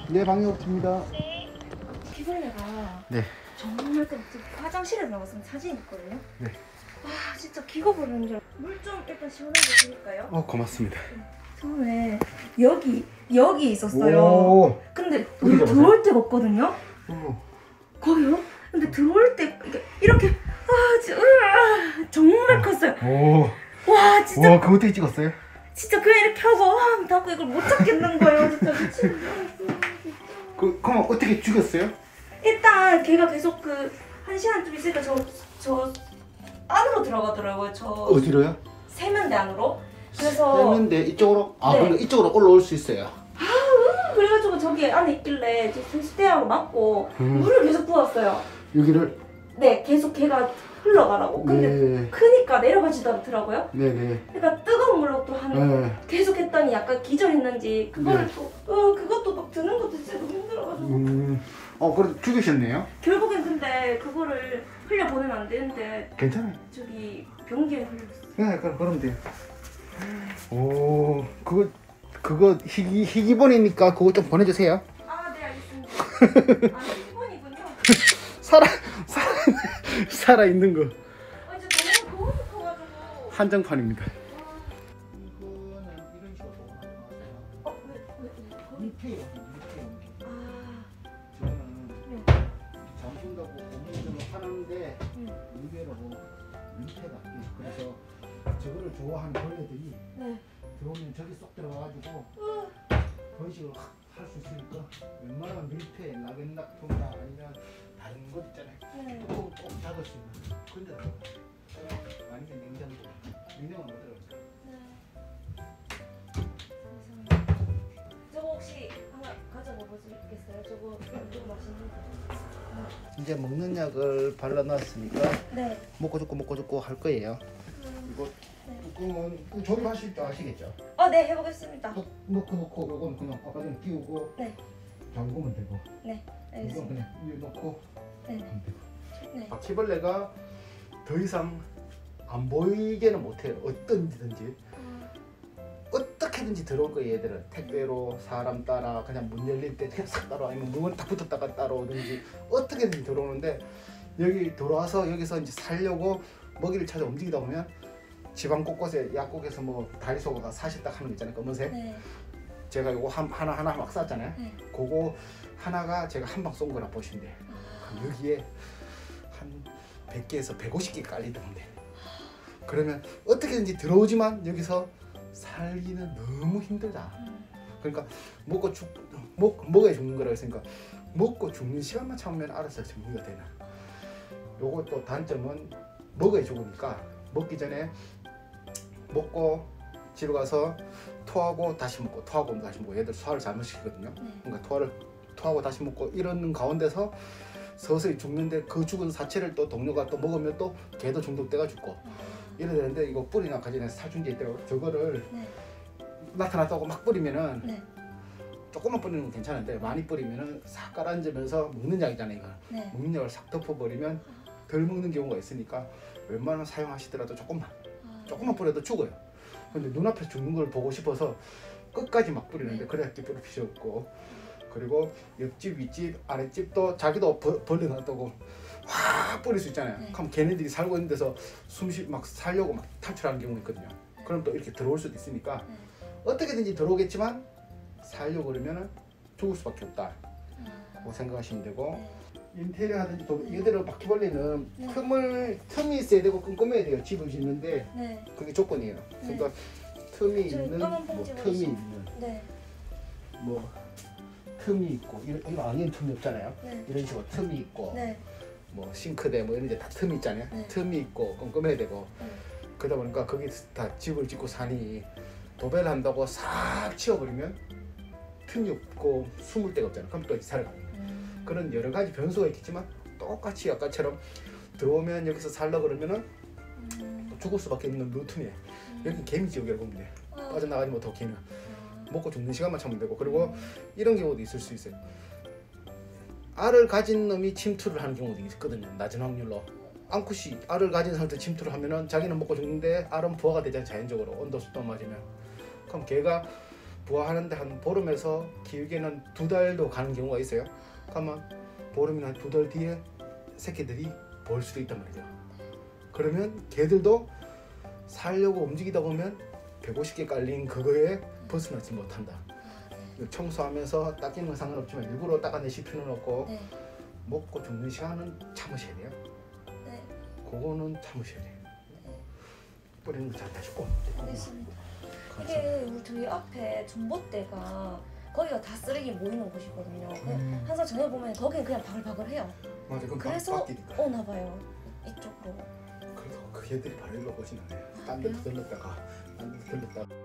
네, 방역입니다. 기벌레가 네. 정말 화장실에 나와서 사진 있거든요. 네. 와 진짜 기가 버리는 줄. 물 좀 일단 시원하게 드릴까요? 고맙습니다. 처음에 여기 있었어요. 오. 근데 어디 물 잡았어요? 들어올 데가 없거든요. 오. 거기요? 근데 들어올 때 이렇게 정말 컸어요. 오. 와 진짜 와, 그거 어떻게 찍었어요? 진짜 그냥 이렇게 하고 닫고 이걸 못 찾겠는 거예요. 진짜 미친. 그럼 어떻게 죽였어요? 일단 걔가 계속 그 1시간쯤 있으니까 저 안으로 들어가더라고요. 저 어디로요? 세면대 안으로. 그래서 세면대 이쪽으로? 아, 네. 그러니까 이쪽으로 올라올 수 있어요. 그래가지고 저기 안에 있길래 세수대하고 맞고 음. 물을 계속 부었어요. 여기를? 네, 계속 걔가 흘러가라고. 근데 네. 크니까 내려가지도 않더라고요. 네네. 그러니까 뜨거운 물로 또 하는 네. 계속 했더니 약간 기절했는지 그거를 네. 또 그것도 막 드는 것도 진짜 너무 힘들어가지고 그래도 죽이셨네요? 결국엔 근데 그거를 흘려보내면 안 되는데 괜찮아요. 저기 변기에 흘렸어. 네, 그럼 돼요. 오, 그거 희귀본이니까 그거 좀 보내주세요. 아, 네 알겠습니다. 아, 일본이군요. 살아 있는 거. 이제 너무 커가지고. 한정판입니다. 이거는 이런 식으로 나왔어요. 왜? 밀폐요. 아, 저는 네. 잠근다고 고무줄을 하는데 의외로 밀폐가 안 돼요. 그래서 저거를 좋아하는 벌레들이 네. 들어오면 저기 쏙 들어가가지고 번식을 할 수 있으니까 웬만하면 밀폐, 라겐락통이나 아니면 다른 것 있잖아요. 네. 꼭 닫을 수 있는 그런 데다 아니면 냉장고는 못 들어가요. 저거 혹시 하나 가져먹어주겠어요? 저거 맛있는 거. 이제 먹는 약을 발라놨으니까 네. 먹고 죽고 할 거예요. 이거 뚜껑은 조립하실 줄 아시겠죠? 네, 해보겠습니다. 놓고 요건 그냥 아까 전에 끼우고 네. 잠그면 되고 네, 이건 알겠습니다. 그냥 위에 놓고 네. 하면 되고. 네. 바퀴벌레가 더 이상 안 보이게는 못해요. 어떤지든지 어떻게든지 들어올 거예요. 얘들은 택배로 사람 따라 그냥 문 열릴 때 그냥 싹 따라 아니면 문 딱 붙었다가 따라오든지 어떻게든지 들어오는데 여기 들어와서 여기서 이제 살려고 먹이를 찾아 움직이다 보면 지방 곳곳에 약국에서 뭐 다이소가 사실 딱 하는 거 있잖아요. 검은색. 네. 제가 요거 하나 막 쌌잖아요. 네. 그거 하나가 제가 한 방 쏜 거라 보시면 돼요. 그럼 여기에 한 100개에서 150개 깔리던데. 그러면 어떻게든지 들어오지만 여기서 살기는 너무 힘들다. 그러니까 먹어야 죽는 거라 했으니까 먹고 죽는 시간만 참으면 알아서 정리가 되나. 요거 또 단점은 먹어야 죽으니까 먹기 전에 먹고 집에 가서 토하고 다시 먹고 토하고 다시 먹고 얘들 소화를 잘못시키거든요. 그러니까 토하고 다시 먹고 이러는 가운데서 서서히 죽는데 그 죽은 사체를 또 동료가 또 먹으면 또 걔도 중독돼가 죽고 이래야 되는데 이거 뿌리나 가지는 살충제 있더라고. 저거를 네. 나타났다고 막 뿌리면은 네. 조금만 뿌리는 건 괜찮은데 많이 뿌리면은 싹 가라앉으면서 먹는 약이잖아요. 이거 네. 먹는 약을 싹 덮어버리면 덜 먹는 경우가 있으니까 웬만하면 사용하시더라도 조금만 뿌려도 죽어요. 근데 눈앞에 죽는 걸 보고 싶어서 끝까지 막 뿌리는데 그래야 뿌릴 필요 없고, 그리고 옆집 윗집 아랫집도 자기도 벌레 났다고 확 뿌릴 수 있잖아요. 네. 그럼 걔네들이 살고 있는 데서 막 살려고 막 탈출하는 경우 있거든요. 그럼 또 이렇게 들어올 수도 있으니까 어떻게든지 들어오겠지만 살려고 그러면은 죽을 수밖에 없다 고 생각하시면 되고, 인테리어 하든지 이대로 바퀴벌레는 틈이 있어야 되고 꼼꼼해야 돼요. 집을 짓는데 네. 그게 조건이에요. 그러니까 틈이 저희 있는 검은 뭐 봉지가 틈이 있어요. 있는 네. 뭐 틈이 있고 이거 아닌 틈이 없잖아요. 네. 이런 식으로 틈이 있고 네. 뭐 싱크대 뭐 이런 데 다 틈이 있잖아요. 네. 틈이 있고 꼼꼼해야 되고 그러다 보니까 거기 다 집을 짓고 사니 도배를 한다고 싹 치워버리면 틈이 없고 숨을 데가 없잖아요. 그럼 또 이사를 가요. 그런 여러 가지 변수가 있겠지만 똑같이 아까처럼 들어오면 여기서 살려 그러면은 또 죽을 수밖에 없는 루트네요. 여기 개미 지옥이라고 보면 돼요. 빠져나가지 못하고 개는 먹고 죽는 시간만 참으면 되고, 그리고 이런 경우도 있을 수 있어요. 알을 가진 놈이 침투를 하는 경우도 있거든요. 낮은 확률로. 암컷이 알을 가진 상태 침투를 하면은 자기는 먹고 죽는데 알은 부화가 되잖아요. 자연적으로 온도 습도 맞으면. 그럼 걔가 부화하는데 한 보름에서 길게는 2달도 가는 경우가 있어요. 그러면 보름이나 한 2달 뒤에 새끼들이 보일 수도 있단 말이죠. 그러면 개들도 살려고 움직이다 보면 150개 깔린 그거에 벗어나지 못한다. 청소하면서 닦이는 건 상관없지만 일부러 닦아내실 필요는 없고 네. 먹고 죽는 시간은 참으셔야 돼요. 네. 그거는 참으셔야 돼요. 뿌리는 거 잘 다시고. 알겠습니다. 이게 우리 저희 앞에 전봇대가 거기가 다 쓰레기 모이는 곳이거든요. 그냥 항상 저녁에 보면 거기는 그냥 바글바글해요. 맞아, 그럼 그래서 밭길이다. 오나 봐요. 이쪽으로. 그래서 그 개들이 바로 일로 오시는 거예요. 딴 데 들렀다가 딴 데 들렀다가